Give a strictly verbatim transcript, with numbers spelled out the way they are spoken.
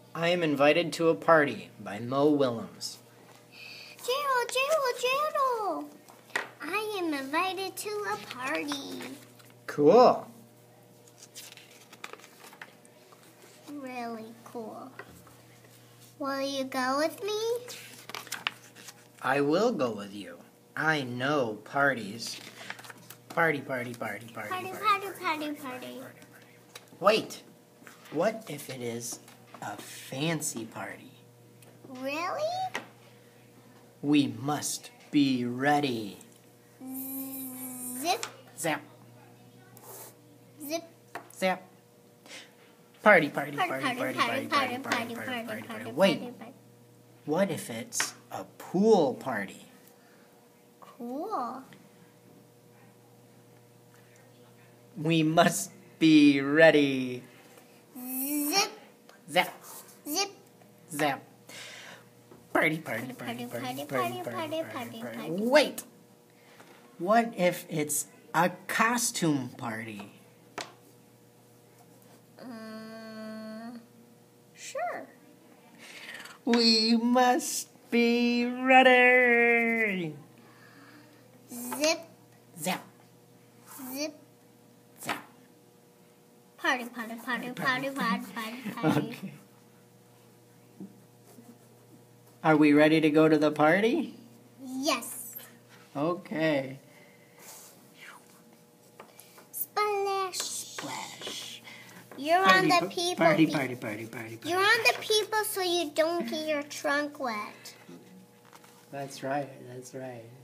I am invited to a party by Mo Willems. Gerald, Gerald, Gerald! I am invited to a party. Cool. Really cool. Will you go with me? I will go with you. I know parties. Party, party, party, party, Party, party, party, party, party. Wait, what if it is a fancy party? Really? We must be ready. Zip, Zap, zip. zap. Party, party, Party, party, party, party, party, party, party, party, party, party, party, party, Wait, party, party. what if it's a pool party? Cool. We must be ready. Zip, Zap, zip. zap. Party, party, Party, party, party, party, party, party, party, party, party, party. party. Wait, what if it's a costume party? Uh, sure. We must be ready. Zip, Zap, zip. zap. Party, party, party, party, party, party, party. Okay. Are we ready to go to the party? Yes. Okay. Splash. Splash. You're Party, on the pa- people. Party, be- party, party, party, party. You're on the people so you don't get your trunk wet. That's right. That's right.